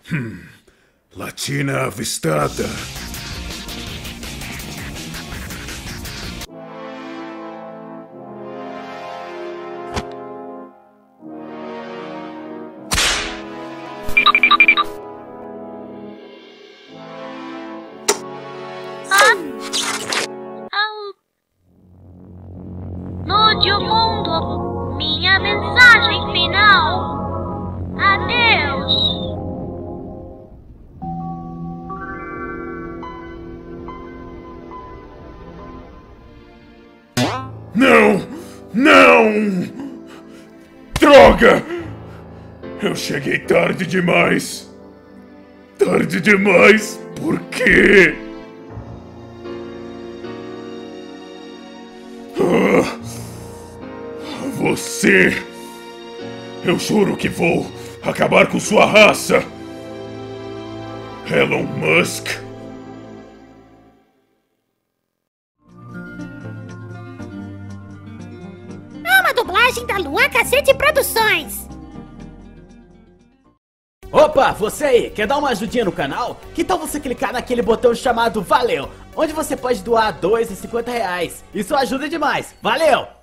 Latina avistada. Mude o mundo. Minha mensagem final. Adeus. Não! Não! Droga! Eu cheguei tarde demais. Tarde demais? Por quê? Você... Eu juro que vou acabar com sua raça. Elon Musk. É uma dublagem da Luan Cacete Produções. Opa, você aí, quer dar uma ajudinha no canal? Que tal você clicar naquele botão chamado Valeu, onde você pode doar R$2,50. Isso ajuda demais, valeu!